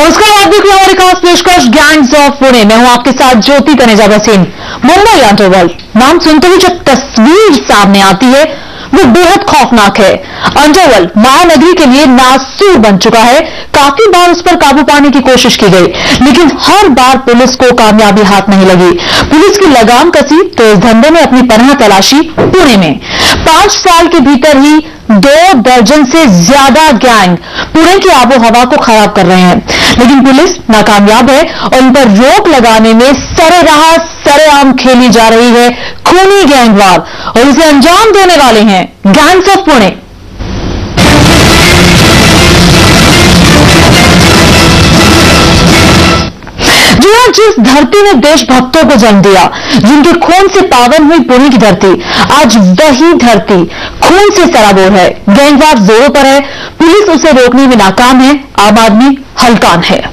नमस्कार, आप देख रहे हैं हमारी खास पेशकश गैंग्स ऑफ पुणे। मैं हूं आपके साथ ज्योति कनेजा बसीन। मुंबई अंडरवर्ल्ड नाम सुनते ही जो तस्वीर सामने आती है वो बेहद खौफनाक है। अंडरवर्ल्ड महानगरी के लिए नासूर बन चुका है। काफी बार उस पर काबू पाने की कोशिश की गई, लेकिन हर बार पुलिस को कामयाबी हाथ नहीं लगी। पुलिस की लगाम कसी तो इस धंधे में अपनी पनाह तलाशी पुणे में। 5 साल के भीतर ही 2 दर्जन से ज्यादा गैंग पुणे की आबो हवा को खराब कर रहे हैं, लेकिन पुलिस नाकामयाब है और इन पर रोक लगाने में सरेराह सरेआम खेली जा रही है खूनी गैंगवार, और इसे अंजाम देने वाले हैं गैंग्स ऑफ पुणे। जिस धरती ने देशभक्तों को जन्म दिया, जिनके खून से पावन हुई पुणे की धरती, आज वही धरती खून से सराबोर है। गैंगवार जोरों पर है, पुलिस उसे रोकने में नाकाम है, आम आदमी हलकान है।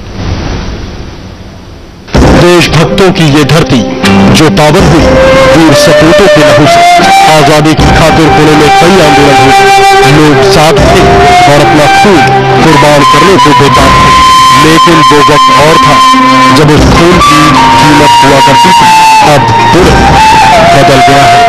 देशभक्तों की ये धरती जो पावन हुई वीर सपूतों के लहू से। आजादी की खातिर पुणे में कई आंदोलन हुए, लोग साथ थे और अपना खून कुर्बान करने को बेताब थे। लेकिन वो वक्त और था जब उस खून की कीमत हुआ करती थी। अब पुणे बदल गया है।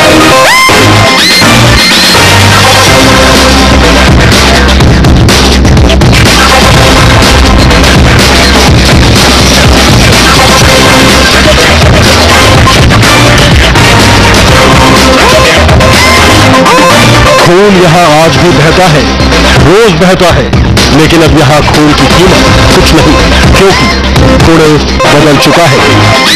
खून यहाँ आज भी बहता है, रोज बहता है, लेकिन अब यहाँ खून की कीमत कुछ नहीं, क्योंकि पुणे बदल चुका है।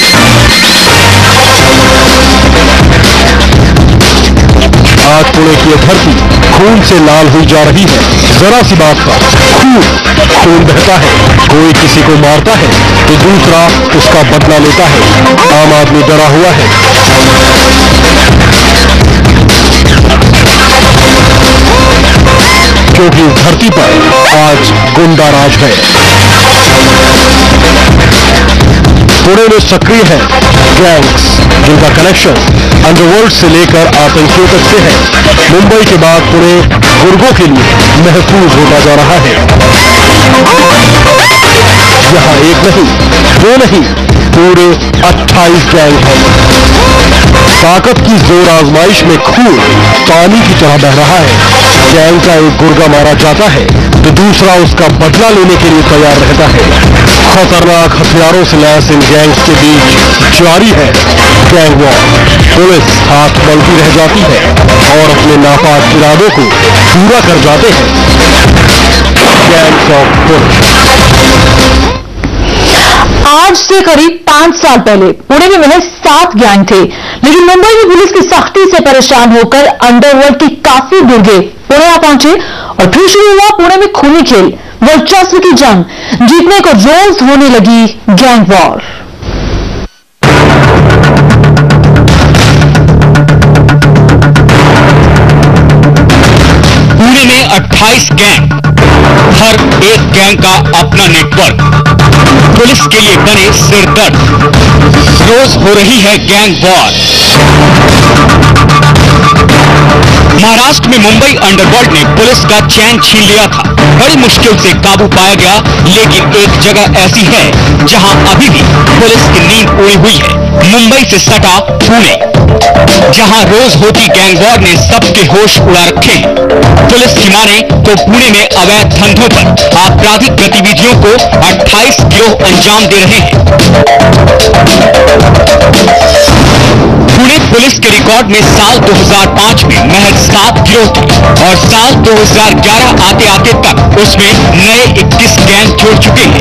आज पुणे की धरती खून से लाल हुई जा रही है। जरा सी बात का खून बहता है। कोई किसी को मारता है तो दूसरा उसका बदला लेता है। आम आदमी डरा हुआ है। क्योंकि इस धरती पर आज गुंडा राज है। पुणे में सक्रिय है गैंग्स, जिनका कनेक्शन अंडरवर्ल्ड से लेकर आतंकियों तक से है। मुंबई के बाद पुणे गुर्गों के लिए महफूज होता जा रहा है। यहाँ एक नहीं, 2 नहीं, पूरे 28 गैंग हैं। ताकत की जोर आजमाइश में खून पानी की तरह बह रहा है। गैंग का एक गुर्गा मारा जाता है तो दूसरा उसका बदला लेने के लिए तैयार रहता है। खतरनाक हथियारों से लैस इन गैंग्स के बीच जारी है गैंग वॉर। पुलिस हाथ मलती रह जाती है और अपने नापाक इरादों को पूरा कर जाते हैं गैंग्स ऑफ पुणे। आज से करीब 5 साल पहले पुणे में महज 7 गैंग थे, लेकिन मुंबई में पुलिस की सख्ती से परेशान होकर अंडरवर्ल्ड के काफी गुर्गे पुणे आ पहुंचे और फिर शुरू हुआ पुणे में खूनी खेल, वर्चस्व की जंग। जीतने को रोज होने लगी गैंग वॉर। पुणे में 28 गैंग, हर एक गैंग का अपना नेटवर्क, पुलिस के लिए बने सिरदर्द। रोज हो रही है गैंग वॉर। महाराष्ट्र में मुंबई अंडरवर्ल्ड ने पुलिस का चैन छीन लिया था। बड़ी मुश्किल से काबू पाया गया, लेकिन एक जगह ऐसी है जहां अभी भी पुलिस की नींद उड़ी हुई है। मुंबई से सटा पुणे, जहां रोज होती गैंग वॉर ने सबके होश उड़ा रखे हैं। पुलिस की माने तो पुणे में अवैध धंधों पर आपराधिक गतिविधियों को 28 गिरोह अंजाम दे रहे हैं। पुणे पुलिस के रिकॉर्ड में साल 2005 में महज 7 गिरोह थे और साल 2011 आते आते तक उसमें नए 21 गैंग जुड़ चुके हैं।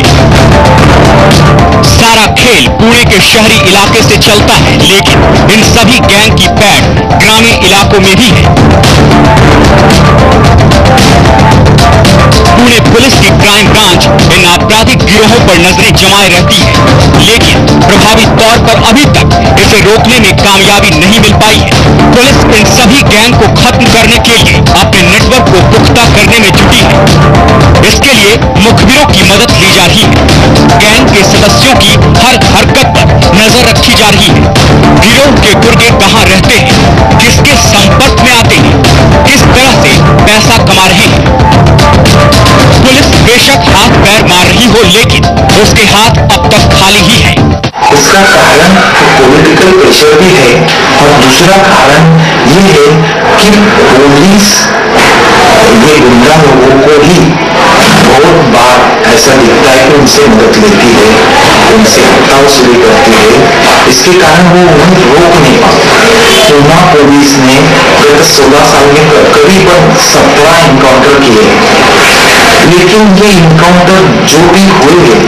सारा खेल पुणे के शहरी इलाके से चलता है, लेकिन इन सभी गैंग की पैठ ग्रामीण इलाकों में भी है। पुणे पुलिस की क्राइम ब्रांच इन आपराधिक गिरोहों पर नजरें जमाए रहती है, लेकिन प्रभावी तौर पर अभी तक इसे रोकने में कामयाबी नहीं मिल पाई है। पुलिस इन सभी गैंग को खत्म करने के लिए अपने नेटवर्क को पुख्ता करने में जुटी है। इसके लिए मुखबिरों की मदद ली जा रही है। गैंग के सदस्यों की हर हरकत पर नजर रखी जा रही है। गिरोह के गुर्गे कहां रहते हैं, किसके संपर्क में आते हैं, किस तरह से पैसा कमा रहे हैं। पुलिस बेशक हाथ पैर मार रही हो, लेकिन उसके हाथ अब तक खाली ही हैं। इसका कारण पॉलिटिकल प्रेशर भी है और दूसरा कारण ये है कि पुलिस ये गुंडा लोगों को ही बहुत बार ऐसा दिखता है कि उनसे मदद लेती है, उनसे हत्या भी करती है। इसके कारण वो उन्हें रोक नहीं पाते। पूना पुलिस ने गत 16 साल में करीबन 17 इनकाउंटर किए, लेकिन ये इनकाउंटर जो भी हुए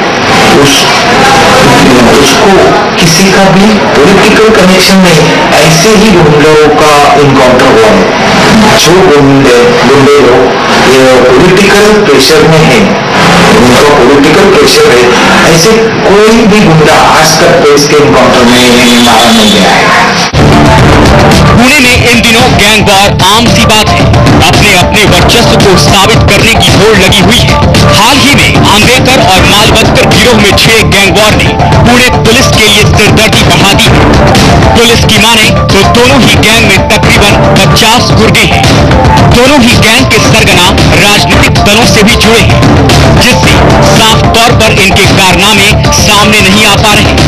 उसको किसी का भी पॉलिटिकल कनेक्शन नहीं, ऐसे ही गुंडों का इनकाउंटर हुआ है। जो गुंडे लोग पॉलिटिकल प्रेशर में है, उनका पॉलिटिकल प्रेशर है, ऐसे कोई भी गुंडा आज तक पुलिस के इनकाउंटर में मारा नहीं गया है। पुणे में इन दिनों गैंगवार आम सी बात है। अपने अपने वर्चस्व को साबित करने की होड़ लगी हुई है। हाल ही में आंबेडकर और मालवत्कर गिरोह में छिड़े गैंगवार ने पुणे पुलिस के लिए सिरदर्दी बढ़ा दी है। पुलिस की माने तो दोनों ही गैंग में तकरीबन 50 गुर्गे हैं। दोनों ही गैंग के सरगना राजनीतिक दलों से भी जुड़े हैं, जिससे साफ तौर पर इनके कारनामे सामने नहीं आ पा रहे।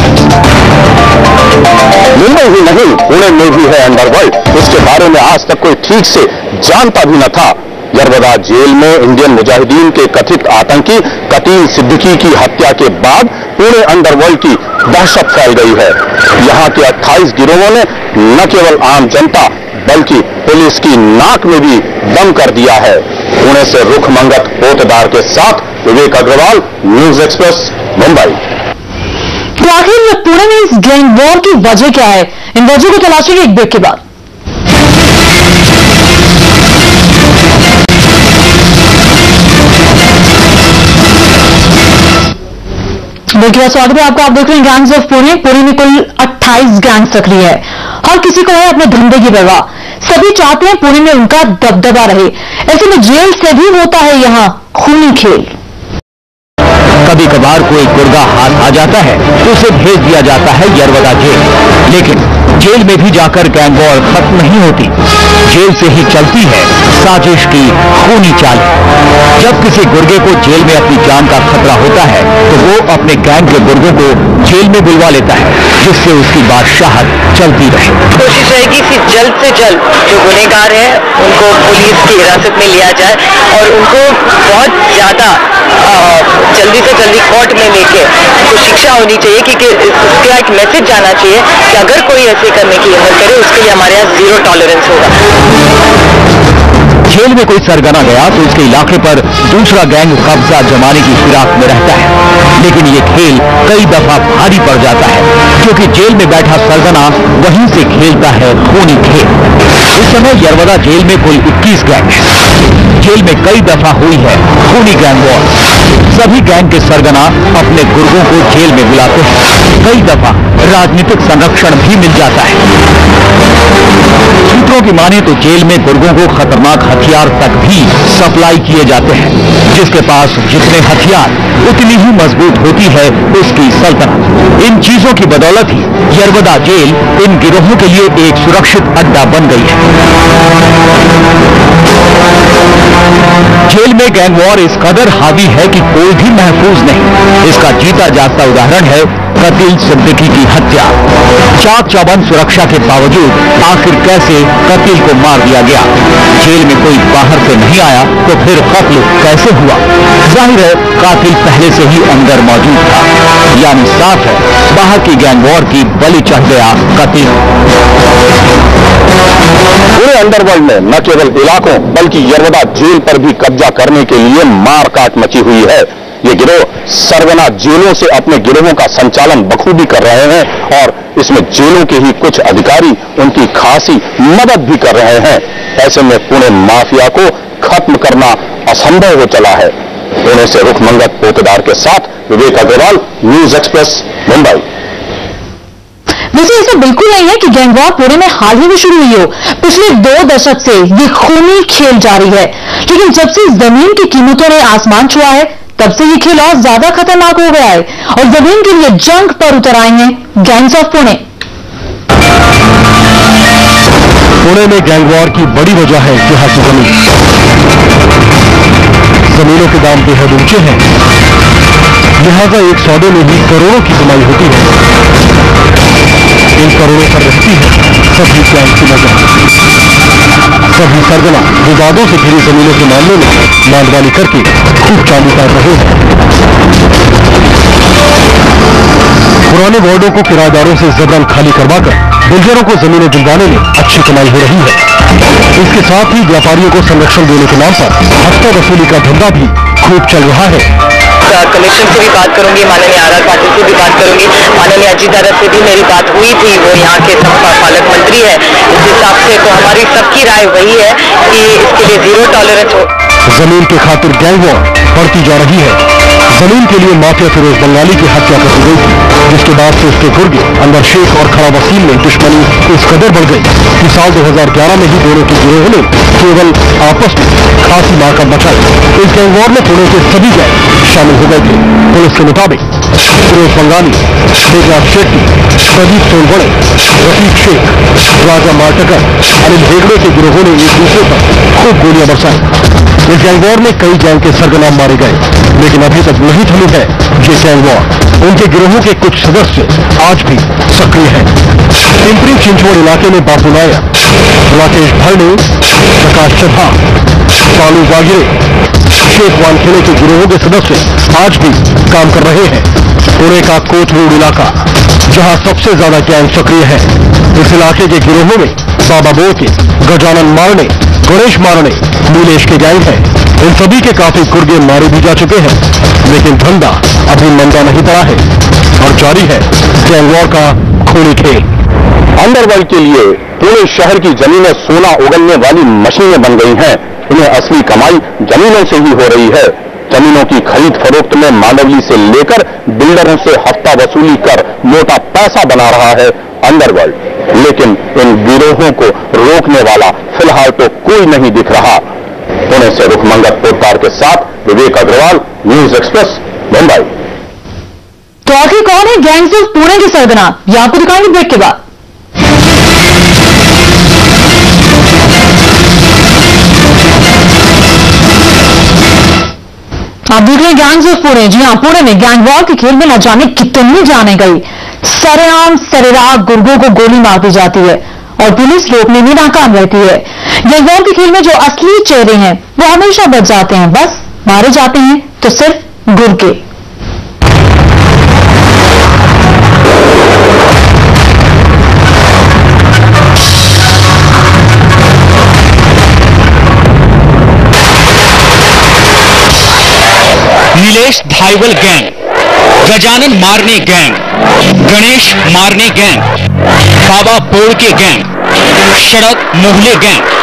मुंबई ही नहीं, पुणे में भी है अंडरवर्ल्ड। इसके बारे में आज तक कोई ठीक से जानता भी न था। यरवदा जेल में इंडियन मुजाहिदीन के कथित आतंकी कतील सिद्दीकी की हत्या के बाद पुणे अंडरवर्ल्ड की दहशत फैल गई है। यहाँ के 28 गिरोहों ने न केवल आम जनता बल्कि पुलिस की नाक में भी दम कर दिया है। पुणे से रुखमंगत पोतदार के साथ विवेक अग्रवाल, न्यूज एक्सप्रेस, मुंबई। तो आखिर पुणे में इस गैंग वॉर की वजह क्या है? इन वजह को तलाशेंगे एक ब्रेक के बाद। ब्रेक के बाद स्वागत है आपका। आप देख रहे हैं गैंग्स ऑफ पुणे। पुणे में कुल 28 गैंग सक्रिय है। हर किसी को है अपने धंधे की परवाह। सभी चाहते हैं पुणे में उनका दबदबा रहे। ऐसे में जेल से भी होता है यहाँ खूनी खेल। कभी कभार कोई गुर्गा हाथ आ जाता है तो उसे भेज दिया जाता है यरवदा जेल, लेकिन जेल में भी जाकर गैंगवॉर खत्म नहीं होती। जेल से ही चलती है साजिश की खूनी चाल। जब किसी गुर्गे को जेल में अपनी जान का खतरा होता है तो वो अपने गैंग के गुर्गों को जेल में बुलवा लेता है, जिससे उसकी बादशाहत चलती रहे। कोशिश रहेगी कि जल्द से जल्द जो गुनहगार है उनको पुलिस की हिरासत में लिया जाए और उनको बहुत ज्यादा जल्दी से जल्दी कोर्ट में लेके उनको शिक्षा होनी चाहिए, क्योंकि इसका एक मैसेज जाना चाहिए कि अगर कोई ऐसे करने की हिम्मत करे उसके लिए हमारे यहाँ 0 टॉलरेंस होगा। जेल में कोई सरगना गया तो उसके इलाके पर दूसरा गैंग कब्जा जमाने की फिराक में रहता है, लेकिन ये खेल कई दफा भारी पड़ जाता है, क्योंकि जेल में बैठा सरगना वहीं से खेलता है खूनी खेल। इस समय यरवदा जेल में कुल 21 गैंग है। जेल में कई दफा हुई है खूनी गैंग वॉर। सभी गैंग के सरगना अपने गुर्गों को जेल में बुलाते हैं। कई दफा राजनीतिक संरक्षण भी मिल जाता है। सूत्रों की माने तो जेल में गुर्गों को खतरनाक हथियार तक भी सप्लाई किए जाते हैं। जिसके पास जितने हथियार उतनी ही मजबूत होती है उसकी सल्तनत। इन चीजों की बदौलत ही यरवदा जेल इन गिरोहों के लिए एक सुरक्षित अड्डा बन गई है। जेल में गैंग वॉर इस कदर हावी है कि कोई भी महफूज नहीं। इसका जीता जागता उदाहरण है कतील सिद्दीकी की हत्या। चाक चौबंद सुरक्षा के बावजूद आखिर कैसे कतील को मार दिया गया? जेल में कोई बाहर से नहीं आया तो फिर कत्ल कैसे हुआ? जाहिर है कातिल पहले से ही अंदर मौजूद था, यानी साफ है बाहर की गैंग वॉर की बलि चढ़ गया कतील। पूरे अंडरवर्ल्ड में न केवल इलाकों बल्कि यरवदा जेल पर भी कब्जा करने के लिए मारकाट मची हुई है। ये गिरोह सरगना जेलों से अपने गिरोहों का संचालन बखूबी कर रहे हैं और इसमें जेलों के ही कुछ अधिकारी उनकी खासी मदद भी कर रहे हैं। ऐसे में पुणे माफिया को खत्म करना असंभव हो चला है। पुणे से रुखमंगत पोतदार के साथ विवेक अग्रवाल, न्यूज एक्सप्रेस, मुंबई। वैसे ऐसा बिल्कुल नहीं है कि गैंग वॉर पुणे में हाल ही में शुरू हुई हो। पिछले 2 दशक से ये खूनी खेल जारी है, लेकिन जब से जमीन की कीमतों ने आसमान छुआ है तब से ये खेल और ज्यादा खतरनाक हो गया है और जमीन के लिए जंग पर उतर आए हैं गैंग्स ऑफ पुणे। पुणे में गैंग वॉर की बड़ी वजह है इतिहासी जमीन। जमीनों के दाम बेहद ऊंचे हैं। लिहाजा एक सौदे में भी करोड़ों की कमाई होती है। इन करोड़ों पर रहती है सभी गैंग की नजर। सभी सरगना विवादों से घिरी जमीनों के मामले में मांडवाली करके खूब चालू कर रहे हैं। पुराने वार्डों को किराएदारों से जबरन खाली करवाकर बिल्डरों को जमीनें दिलवाने में अच्छी कमाई हो रही है। इसके साथ ही व्यापारियों को संरक्षण देने के नाम पर हफ्ता वसूली का धंधा भी खूब चल रहा है। कमीशन से भी बात करूंगी, माननीय आर पाटिल से भी बात करूंगी, माननीय अजीत दादा से भी मेरी बात हुई थी, वो यहाँ के पालक मंत्री है। इस हिसाब से तो हमारी सबकी राय वही है कि इसके लिए जीरो टॉलरेंस हो। जमीन के खातिर गैंगवॉर बढ़ती जा रही है। जमीन के लिए माफिया फिरोज बंगाली की हत्या कर दी गई थी, जिसके बाद से उसके गुर्गे अंदर शेख और खड़ा वसीम में दुश्मनी इस कदर बढ़ गई कि साल 2011 में ही दोनों के गिरोह ने केवल आपस में खासी मारकर बचाई। इस गैंगवॉर में पुणे के सभी गैंग शामिल हो गए थे। पुलिस के मुताबिक फिरोज बंगाली, मेघनाथ शेट्टी, प्रदीप सोनवड़े, रफीक शेख, राजा मार्टकर, अनिल हेगड़े के गिरोहों ने एक दूसरे पर खूब गोलियां बरसाई। इस गैंगवॉर में कई गैंग के सरगना मारे गए, लेकिन अभी तक नहीं थमी है ये गैंगवॉर। उनके गिरोहों के कुछ सदस्य आज भी सक्रिय हैं। पिंपरी चिंचवड़ इलाके में बापू नायर, राकेश भरणे, प्रकाश चढ़ा, कालू वागिरे, शेख वानखेड़े के गिरोहों के सदस्य आज भी काम कर रहे हैं। पुणे का कोट रोड इलाका, जहां सबसे ज्यादा गैंग सक्रिय है। इस इलाके के गिरोहों में बाबा बोके, गजानन मारने, गणेश मारने, नीलेश के गैंग हैं। इन सभी के काफी गुर्गे मारे भी जा चुके हैं, लेकिन धंधा अभी मंदा नहीं पड़ा है और जारी है गैंगवॉर का खूनी खेल। अंडरवर्ल्ड के लिए पुणे शहर की जमीनें सोना उगलने वाली मशीनें बन गई हैं। इन्हें असली कमाई जमीनों से ही हो रही है। जमीनों की खरीद फरोख्त में मांडवली से लेकर बिल्डरों से हफ्ता वसूली कर मोटा पैसा बना रहा है अंडरवर्ल्ड। लेकिन इन गिरोहों को रोकने वाला फिलहाल तो कोई नहीं दिख रहा। पुणे से रुखमंगत पोद्दार के साथ विवेक अग्रवाल, न्यूज एक्सप्रेस, मुंबई। तो आखिर कौन है गैंग्स ऑफ पुणे के सरगना, ये आपको दिखाएंगे ब्रेक के बाद। आप देख रहे हैं गैंग्स ऑफ पुणे। जी हां, पुणे में गैंगवॉर के खेल में न जाने कितनी जाने गई। सरेआम सरेराह गुर्गों को गोली मार दी जाती है और पुलिस रोकने में नाकाम रहती है। गैंगवॉर के खेल में जो असली चेहरे हैं वो हमेशा बच जाते हैं, बस मारे जाते हैं तो सिर्फ गुर्गे। नीलेश धाइवल गैंग, गजानन मारने गैंग, गणेश मारने गैंग, बाबा बोड़के गैंग, सड़क मोहल्ले गैंग,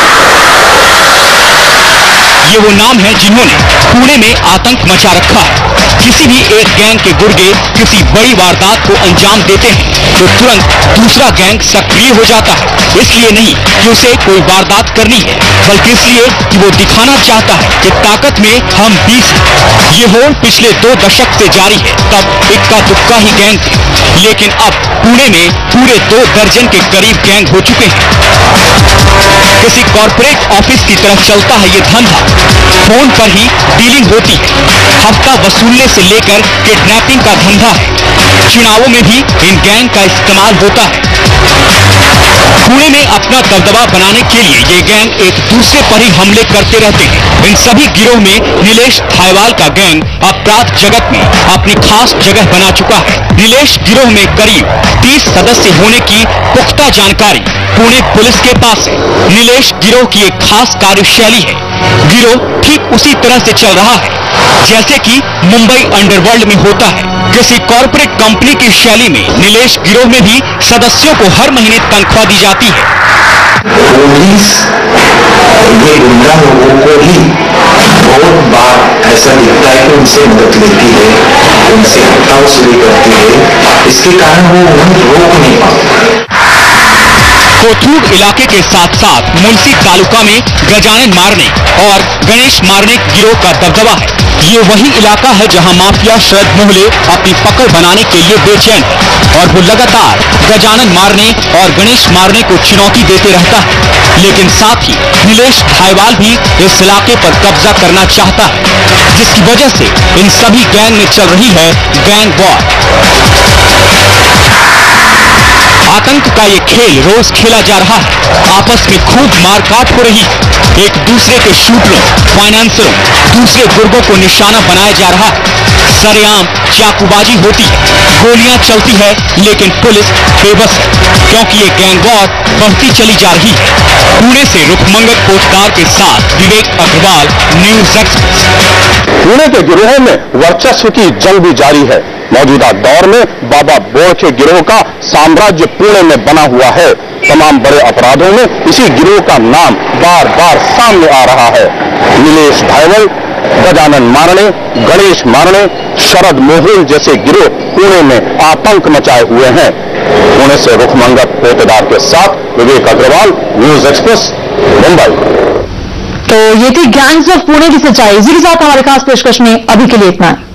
ये वो नाम है जिन्होंने पुणे में आतंक मचा रखा है। किसी भी एक गैंग के गुर्गे किसी बड़ी वारदात को अंजाम देते हैं तो तुरंत दूसरा गैंग सक्रिय हो जाता है। इसलिए नहीं कि उसे कोई वारदात करनी है, बल्कि इसलिए कि वो दिखाना चाहता है कि ताकत में हम 20 हैं। ये होड़ पिछले 2 दशक से जारी है। तब इक्का दुक्का ही गैंग थे, लेकिन अब पुणे में पूरे 2 दर्जन के करीब गैंग हो चुके हैं। किसी कॉर्पोरेट ऑफिस की तरह चलता है ये धंधा। फोन पर ही डीलिंग होती है। हफ्ता वसूलने से लेकर किडनैपिंग का धंधा है। चुनावों में भी इन गैंग का इस्तेमाल होता है। पुणे में अपना दबदबा बनाने के लिए ये गैंग एक दूसरे पर ही हमले करते रहते हैं। इन सभी गिरोह में नीलेश धाइवल का गैंग अपराध जगत में अपनी खास जगह बना चुका है। नीलेश गिरोह में करीब 30 सदस्य होने की पुख्ता जानकारी पुणे पुलिस के पास है। नीलेश गिरोह की एक खास कार्यशैली है। गिरोह ठीक उसी तरह से चल रहा है जैसे कि मुंबई अंडरवर्ल्ड में होता है। किसी कॉर्पोरेट कंपनी की शैली में नीलेश गिरोह में भी सदस्यों को हर महीने तनख्वाह दी जाती है। पुलिस ये गुंडा लोगों को ही बहुत बार ऐसा दिखता है कि उनसे मदद लेती है, उनसे हत्या वसूली करती है। इसके कारण वो उन्हें रोक नहीं पाते। कोथरूड इलाके के साथ साथ मुंशी तालुका में गजानन मारने और गणेश मारने गिरोह का दबदबा है। ये वही इलाका है जहां माफिया शरद मोहले अपनी पकड़ बनाने के लिए बेचैन है और वो लगातार गजानन मारने और गणेश मारने को चुनौती देते रहता है। लेकिन साथ ही नीलेश भाईवाल भी इस इलाके पर कब्जा करना चाहता है, जिसकी वजह से इन सभी गैंग में चल रही है गैंग वॉर। आतंक का ये खेल रोज खेला जा रहा है। आपस में खूब मारकाट हो रही है। एक दूसरे के शूटरों, फाइनेंसरों, दूसरे गुर्गों को निशाना बनाया जा रहा है। सरेआम चाकूबाजी होती है, गोलियां चलती है, लेकिन पुलिस बेबस है क्योंकि ये गैंग वॉर बढ़ती चली जा रही है। पुणे से रुखमंगत पोटदार के साथ विवेक अग्रवाल, न्यूज एक्सप्रेस। पुणे के गिरोह में वर्चस्व की जंग भी जारी है। मौजूदा दौर में बाबा बोरखे गिरोह का साम्राज्य पुणे में बना हुआ है। तमाम बड़े अपराधों में इसी गिरोह का नाम बार बार सामने आ रहा है। नीलेश भाईवाल, गजानन मारने, गणेश मारने, शरद मोहल जैसे गिरोह पुणे में आतंक मचाए हुए हैं। पुणे से रुखमंगत पोतदार के साथ विवेक अग्रवाल, न्यूज एक्सप्रेस, मुंबई। तो ये थी गैंग्स ऑफ पुणे की सच्चाई। इसी के साथ हमारे खास पेशकश में अभी के लिए इतना है।